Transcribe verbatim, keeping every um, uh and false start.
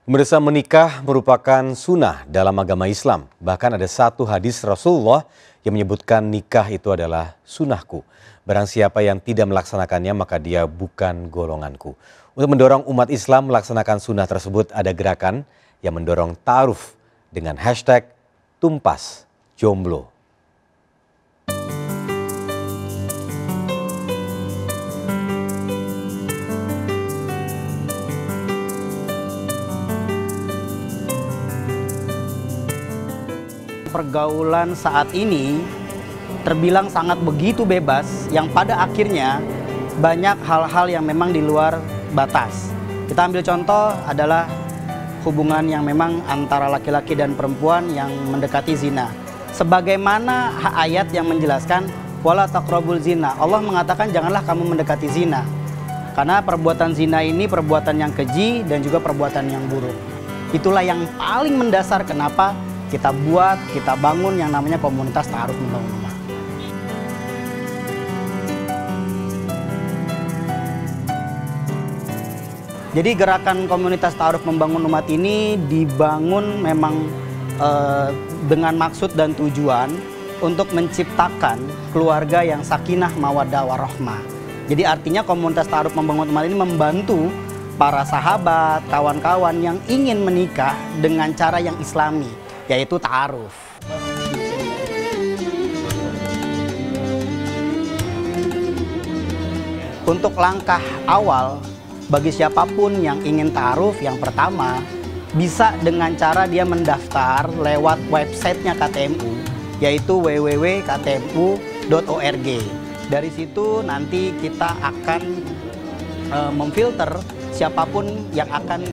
Pemirsa, menikah merupakan sunnah dalam agama Islam. Bahkan ada satu hadis Rasulullah yang menyebutkan nikah itu adalah sunnahku. Barang siapa yang tidak melaksanakannya maka dia bukan golonganku. Untuk mendorong umat Islam melaksanakan sunnah tersebut ada gerakan yang mendorong ta'aruf dengan hashtag Tumpas Jomblo. Pergaulan saat ini terbilang sangat begitu bebas yang pada akhirnya banyak hal-hal yang memang di luar batas. Kita ambil contoh adalah hubungan yang memang antara laki-laki dan perempuan yang mendekati zina. Sebagaimana ayat yang menjelaskan wala taqrabul zina. Allah mengatakan janganlah kamu mendekati zina. Karena perbuatan zina ini perbuatan yang keji dan juga perbuatan yang buruk. Itulah yang paling mendasar kenapa kita buat, kita bangun yang namanya komunitas ta'aruf membangun umat. Jadi gerakan komunitas ta'aruf membangun umat ini dibangun memang eh, dengan maksud dan tujuan untuk menciptakan keluarga yang sakinah mawaddah warahmah. Jadi artinya komunitas ta'aruf membangun umat ini membantu para sahabat, kawan-kawan yang ingin menikah dengan cara yang islami, yaitu ta'aruf. Untuk langkah awal bagi siapapun yang ingin ta'aruf, yang pertama bisa dengan cara dia mendaftar lewat websitenya K T M U, yaitu w w w titik k t m u titik org. Dari situ nanti kita akan e, memfilter siapapun yang akan